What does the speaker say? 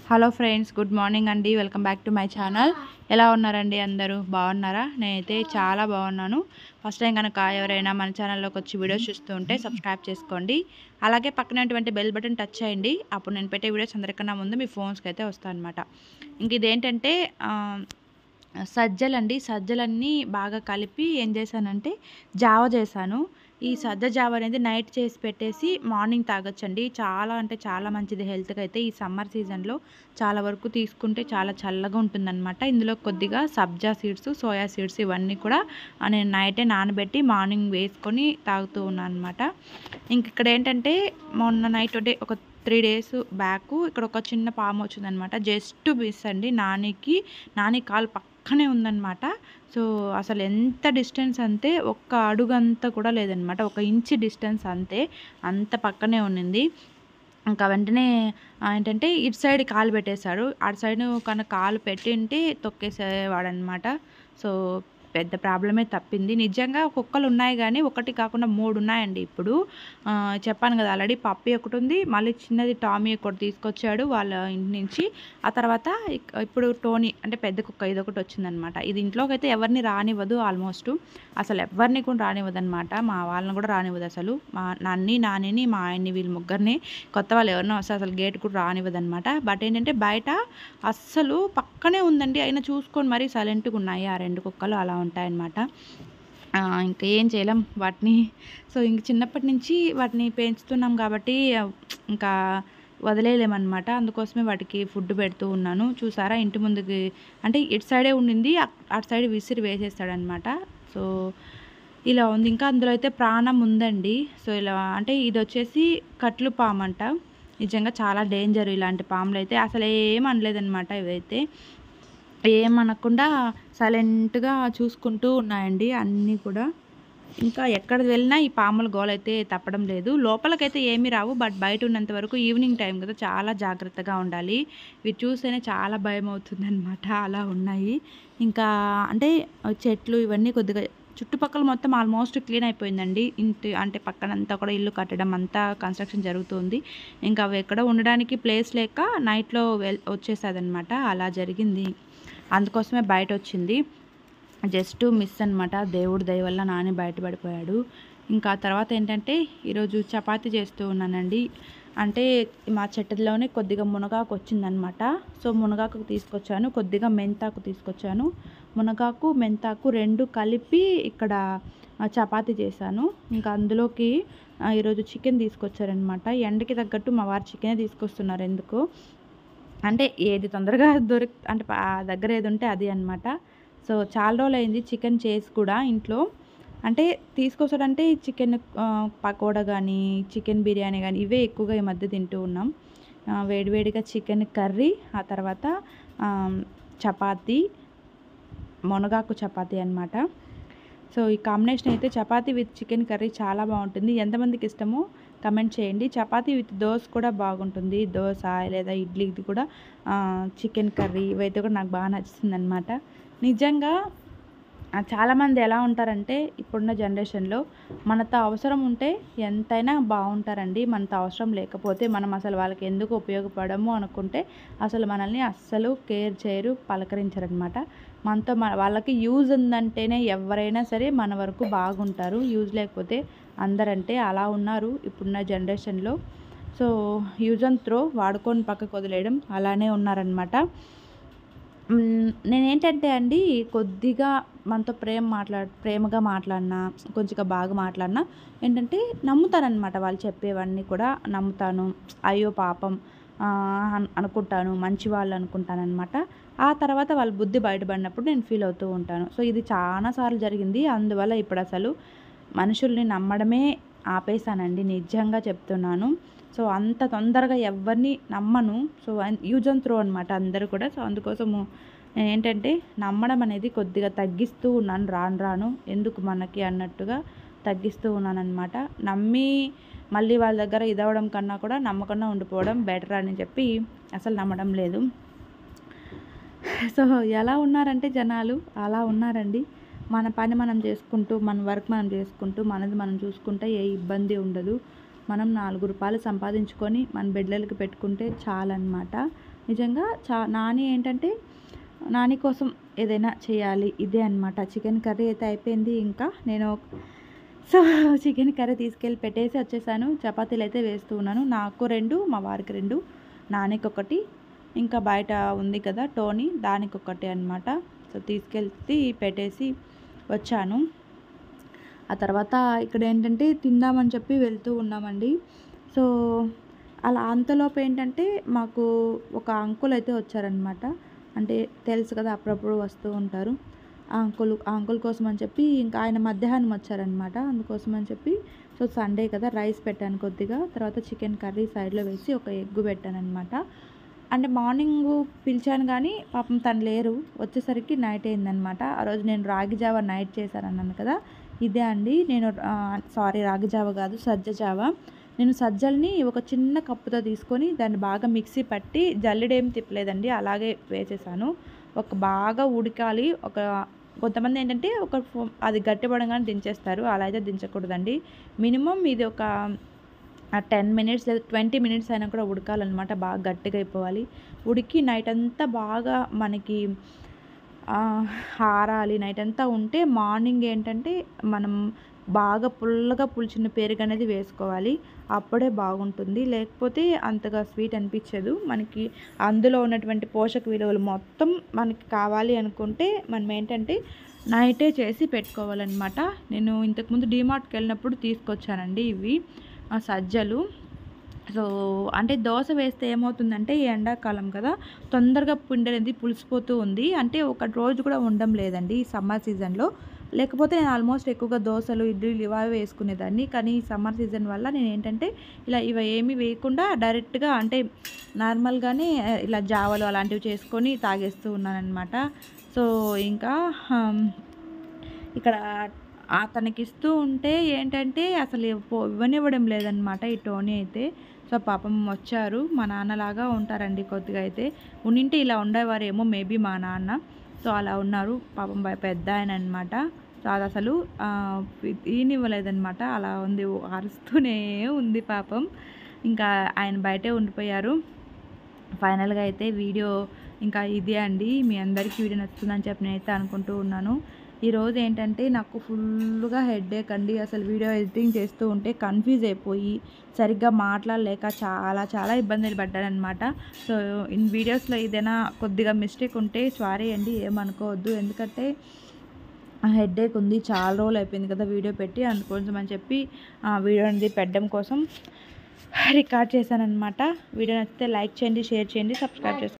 Hello friends, good morning అండి. Welcome back to my channel. ఎలా ఉన్నారండి? అందరూ బాగున్నారా? నేనైతే చాలా బాగున్నాను. ఫస్ట్ టైం కనుక ఎవరైనా మన ఛానల్లోకి వచ్చి వీడియోస్ చూస్తూ ఉంటే సబ్స్క్రైబ్ చేసుకోండి. అలాగే పక్కనటువంటి బెల్ బటన్ టచ్ చేయండి. అప్పుడు నేను పెట్టే వీడియోస్ అందరికన్నా ముందు మీ ఫోన్స్కి అయితే వస్తాయి అనమాట. ఇంక ఇదేంటంటే సజ్జలండి. సజ్జలన్నీ బాగా కలిపి ఏం చేశానంటే జావ చేశాను. ఈ సజ్జ జావ అనేది నైట్ చేసి పెట్టేసి మార్నింగ్ తాగొచ్చండి. చాలా అంటే చాలా మంచిది హెల్త్కి. అయితే ఈ సమ్మర్ సీజన్లో చాలా వరకు తీసుకుంటే చాలా చల్లగా ఉంటుందన్నమాట. ఇందులో కొద్దిగా సబ్జా సీడ్స్, సోయా సీడ్స్ ఇవన్నీ కూడా నేను నైటే నానబెట్టి మార్నింగ్ వేసుకొని తాగుతూ ఉన్నాను అనమాట. ఇంక ఇక్కడ ఏంటంటే మొన్న నైట్ అంటే ఒక 3 డేస్ బ్యాక్ ఇక్కడ ఒక చిన్న పాము వచ్చిందనమాట. జస్ట్ మిస్ అండి. నాని కాలు పక్కనే ఉందనమాట. సో అసలు ఎంత డిస్టెన్స్ అంటే ఒక్క అడుగంతా కూడా లేదనమాట. 1 ఇంచ్ డిస్టెన్స్ అంతే. అంత పక్కనే ఉన్నింది. ఇంకా వెంటనే ఏంటంటే ఇటు సైడ్ కాలు పెట్టేశాడు. అటు సైడ్ కనుక కాలు పెట్టింటే తొక్కేసేవాడనమాట. సో పెద్ద ప్రాబ్లమే తప్పింది. నిజంగా కుక్కలు ఉన్నాయి కానీ ఒకటి కాకుండా 3 ఉన్నాయండి ఇప్పుడు. చెప్పాను కదా, ఆల్రెడీ పప్పి ఒకటి ఉంది, మళ్ళీ చిన్నది టామీ ఒకటి తీసుకొచ్చాడు వాళ్ళ ఇంటి నుంచి. ఆ తర్వాత ఇప్పుడు టోనీ అంటే పెద్ద కుక్క ఇదొకటి వచ్చిందనమాట. ఇది ఇంట్లోకి అయితే ఎవరిని రానివ్వదు. ఆల్మోస్ట్ అసలు ఎవరిని కూడా రానివ్వదు అనమాట. మా వాళ్ళని కూడా రానివ్వదు అసలు. మా నానిని మా ఆయన్ని వీళ్ళు ముగ్గురిని, కొత్త వాళ్ళు ఎవరైనా వస్తే అసలు గేట్ కూడా రానివ్వదు అనమాట. బట్ ఏంటంటే బయట అస్సలు పక్కనే ఉందండి, అయినా చూసుకొని మరీ సైలెంట్గా ఉన్నాయి ఆ 2 కుక్కలు. అలా ఉంటాయన్నమాట. ఇంకా ఏం చేయలేం వాటిని. సో ఇంక చిన్నప్పటి నుంచి వాటిని పెంచుతున్నాం కాబట్టి ఇంకా వదిలేయలేమన్నమాట. అందుకోసమే వాటికి ఫుడ్ పెడుతూ ఉన్నాను. చూసారా, ఇంటి ముందుకి అంటే ఇటు సైడే ఉండింది, అటు సైడ్ విసిరి వేసేస్తాడనమాట. సో ఇలా ఉంది. ఇంకా అందులో అయితే ప్రాణం ఉందండి. సో ఇలా అంటే ఇది వచ్చేసి కట్లు పాము అంట. నిజంగా చాలా డేంజర్ ఇలాంటి పాములు అయితే. అసలు ఏం అనలేదన్నమాట. ఇవైతే ఏమనకుండా సైలెంట్గా చూసుకుంటూ ఉన్నాయండి అన్నీ కూడా. ఇంకా ఎక్కడ వెళ్ళినా ఈ పాముల గోలైతే తప్పడం లేదు. లోపలికైతే ఏమీ రావు. బట్ బయట ఉన్నంత వరకు ఈవినింగ్ టైం కదా, చాలా జాగ్రత్తగా ఉండాలి. ఇవి చూస్తేనే చాలా భయం అవుతుందన్నమాట. అలా ఉన్నాయి. ఇంకా అంటే చెట్లు ఇవన్నీ కొద్దిగా చుట్టుపక్కల మొత్తం ఆల్మోస్ట్ క్లీన్ అయిపోయిందండి. ఇంటి అంటే పక్కనంతా కూడా ఇల్లు కట్టడం అంతా కన్స్ట్రక్షన్ జరుగుతుంది. ఇంకా అవి ఎక్కడ ఉండడానికి ప్లేస్ లేక నైట్లో వచ్చేసేదన్నమాట. అలా జరిగింది. అందుకోసమే బయట వచ్చింది. జస్ట్ మిస్ అనమాట. దేవుడి దయ వల్ల నాని బయటపడిపోయాడు. ఇంకా తర్వాత ఏంటంటే ఈరోజు చపాతీ చేస్తూ ఉన్నానండి. అంటే మా చెట్టులోనే కొద్దిగా మునగాకు వచ్చిందనమాట. సో మునగాకు తీసుకొచ్చాను, కొద్దిగా మెంతాకు తీసుకొచ్చాను. మునగాకు మెంతాకు 2 కలిపి ఇక్కడ చపాతీ చేశాను. ఇంకా అందులోకి ఈరోజు చికెన్ తీసుకొచ్చారనమాట. ఎండకి తగ్గట్టు మా వారు చికెనే తీసుకొస్తున్నారు. ఎందుకు అంటే ఏది తొందరగా అంటే దగ్గర ఏది ఉంటే అది అనమాట. సో చాలా రోజులైంది చికెన్ చేసి కూడా ఇంట్లో. అంటే తీసుకొస్తాడంటే చికెన్ పకోడా కానీ, చికెన్ బిర్యానీ కానీ ఇవే ఎక్కువగా ఈ మధ్య తింటూ ఉన్నాం. వేడివేడిగా చికెన్ కర్రీ, ఆ తర్వాత చపాతీ, మునగాకు చపాతీ అనమాట. సో ఈ కాంబినేషన్ అయితే చపాతీ విత్ చికెన్ కర్రీ చాలా బాగుంటుంది. ఎంతమందికి ఇష్టమో కమెంట్ చేయండి. చపాతీ విత్ దోశ కూడా బాగుంటుంది. దోశ లేదా ఇడ్లీది కూడా చికెన్ కర్రీ ఇవైతే కూడా నాకు బాగా నచ్చుతుంది అనమాట. నిజంగా చాలామంది ఎలా ఉంటారంటే ఇప్పుడున్న జనరేషన్లో మనతో అవసరం ఉంటే ఎంతైనా బాగుంటారండి. మనతో అవసరం లేకపోతే మనం అసలు వాళ్ళకి ఎందుకు ఉపయోగపడము అనుకుంటే అసలు మనల్ని అస్సలు కేర్ చేయరు, పలకరించరనమాట. మనతో వాళ్ళకి యూజ్ ఉందంటేనే ఎవరైనా సరే మన వరకు బాగుంటారు. యూజ్ లేకపోతే అందరంటే అలా ఉన్నారు ఇప్పుడున్న జనరేషన్లో. సో యూజ్ అండ్ త్రో, వాడుకొని పక్కకు వదిలేయడం అలానే ఉన్నారనమాట. నేనేంటంటే అండి కొద్దిగా మనతో ప్రేమగా మాట్లాడినా, కొంచెంగా బాగా మాట్లాడినా ఏంటంటే నమ్ముతానన్నమాట. వాళ్ళు చెప్పేవన్నీ కూడా నమ్ముతాను. అయ్యో పాపం అనుకుంటాను, మంచి వాళ్ళు అనుకుంటానన్నమాట. ఆ తర్వాత వాళ్ళ బుద్ధి బయటపడినప్పుడు నేను ఫీల్ అవుతూ ఉంటాను. సో ఇది చాలా సార్లు జరిగింది. అందువల్ల ఇప్పుడు అసలు మనుషుల్ని నమ్మడమే ఆపేసానండి, నిజంగా చెప్తున్నాను. సో అంత తొందరగా ఎవరిని నమ్మను. సో యూజ్ అండ్ త్రో అనమాట అందరూ కూడా. సో అందుకోసము నేను ఏంటంటే నమ్మడం అనేది కొద్దిగా తగ్గిస్తూ ఉన్నాను రాను ఎందుకు మనకి అన్నట్టుగా తగ్గిస్తూ ఉన్నాను అనమాట. నమ్మి మళ్ళీ వాళ్ళ దగ్గర ఇదవడం కన్నా కూడా నమ్మకుండా ఉండిపోవడం బెటర్ అని చెప్పి అసలు నమ్మడం లేదు. సో ఎలా ఉన్నారంటే జనాలు అలా ఉన్నారండి. మన పని మనం చేసుకుంటూ, మన వర్క్ మనం చేసుకుంటూ, మనది మనం చూసుకుంటే ఏ ఇబ్బంది ఉండదు. మనం 4 రూపాయలు సంపాదించుకొని మన బిడ్డలకి పెట్టుకుంటే చాలన్నమాట. నిజంగా నాని ఏంటంటే నాని కోసం ఏదైనా చేయాలి ఇదే అనమాట. చికెన్ కర్రీ అయితే అయిపోయింది. ఇంకా నేను సో చికెన్ కర్రీ తీసుకెళ్ళి పెట్టేసి వచ్చేసాను. చపాతీలైతే వేస్తూ ఉన్నాను. నాకు 2, మా వారికి 2, నానికొకటి, ఇంకా బయట ఉంది కదా టోనీ దానికొకటి అనమాట. సో తీసుకెళ్ళి పెట్టేసి వచ్చాను. ఆ తర్వాత ఇక్కడ ఏంటంటే తిందామని చెప్పి వెళ్తూ ఉన్నామండి. సో అలా అంతలోపు ఏంటంటే మాకు ఒక అంకుల్ అయితే వచ్చారనమాట. అంటే తెలుసు కదా అప్పుడప్పుడు వస్తూ ఉంటారు. ఆ అంకుల్ కోసం అని చెప్పి ఇంకా ఆయన మధ్యాహ్నం వచ్చారనమాట. అందుకోసం అని చెప్పి సో సండే కదా రైస్ పెట్టాను కొద్దిగా. తర్వాత చికెన్ కర్రీ సైడ్‌లో వేసి ఒక ఎగ్ పెట్టాననమాట. అంటే మార్నింగు పిలిచాను గానీ పాపం తను లేరు. వచ్చేసరికి నైట్ అయిందనమాట. ఆ రోజు నేను రాగి జావ నైట్ చేశానన్నాను కదా! ఇదే అండి. నేను సారీ రాగి జావ కాదు సజ్జ జావ. నేను సజ్జల్ని ఒక చిన్న కప్పుతో తీసుకొని దాన్ని బాగా మిక్సీ పట్టి జల్లెడేం తిప్పలేదండి. అలాగే వేసేసాను. బాగా ఉడకాలి. కొంతమంది ఏంటంటే అది గట్టిపడంగానే దించేస్తారు. అలా అయితే దించకూడదండి. మినిమమ్ ఇది ఒక 10 మినిట్స్ లేదా 20 మినిట్స్ అయినా కూడా ఉడకాలన్నమాట. బాగా గట్టిగా అయిపోవాలి. ఉడికి నైట్ అంతా బాగా మనకి ఆరాలి. నైట్ అంతా ఉంటే మార్నింగ్ ఏంటంటే మనం బాగా పుల్లగా పులిచిన పెరుగనేది వేసుకోవాలి. అప్పుడే బాగుంటుంది. లేకపోతే అంతగా స్వీట్ అనిపించదు. మనకి అందులో ఉన్నటువంటి పోషక విలువలు మొత్తం మనకి కావాలి అనుకుంటే మనం ఏంటంటే నైటే చేసి పెట్టుకోవాలన్నమాట. నేను ఇంతకుముందు డీమార్ట్‌కి వెళ్ళినప్పుడు తీసుకొచ్చానండి ఇవి సజ్జలు. సో అంటే దోస వేస్తే ఏమవుతుందంటే ఈ ఎండాకాలం కదా తొందరగా పిండి అనేది పులిసిపోతూ ఉంది. అంటే ఒక రోజు కూడా ఉండడం లేదండి ఈ సమ్మర్ సీజన్‌లో. లేకపోతే నేను ఆల్మోస్ట్ ఎక్కువగా దోసలు, ఇడ్లీలు ఇవే వేసుకునేదాన్ని. కానీ ఈ సమ్మర్ సీజన్ వల్ల నేనేంటంటే ఇలా ఇవి ఏమీ వేయకుండా డైరెక్ట్‌గా అంటే నార్మల్‌గానే ఇలా జావలు అలాంటివి చేసుకొని తాగేస్తూ ఉన్నాననమాట. సో ఇంకా ఇక్కడ అతనికిస్తూ ఉంటే ఏంటంటే అసలు ఇవ్వనివ్వడం లేదనమాట ఈ టోనీ అయితే. సో పాపం వచ్చారు. మా నాన్నలాగా ఉంటారండి కొద్దిగా అయితే. ఉండింటే ఇలా ఉండేవారేమో మేబీ మా నాన్న. సో అలా ఉన్నారు. పాపం పెద్దాయననమాట. సో అదసలు ఈనివ్వలేదనమాట. అలా ఉంది. అరుస్తూనే ఉంది పాపం. ఇంకా ఆయన బయటే ఉండిపోయారు. ఫైనల్‌గా అయితే వీడియో ఇంకా ఇదే అండి. మీ అందరికీ వీడియో నచ్చుతుందని చెప్పి నేనైతే అనుకుంటూ ఉన్నాను. ఈరోజు ఏంటంటే నాకు ఫుల్లుగా హెడ్ఏక్ అండి. అసలు వీడియో ఎడిటింగ్ చేస్తూ ఉంటే కన్ఫ్యూజ్ అయిపోయి సరిగ్గా మాట్లాడలేక చాలా చాలా ఇబ్బందులు పడ్డాననమాట. సో వీడియోస్‌లో ఏదైనా కొద్దిగా మిస్టేక్ ఉంటే సారీ అండి, ఏమనుకోవద్దు. ఎందుకంటే హెడ్ఏక్ ఉంది. చాలా రోజులు అయిపోయింది కదా వీడియో పెట్టి. అందుకోసం అని చెప్పి వీడియో అనేది పెట్టడం కోసం రికార్డ్ చేశాననమాట. వీడియో నచ్చితే లైక్ చేయండి, షేర్ చేయండి, సబ్స్క్రైబ్ చేసుకోండి.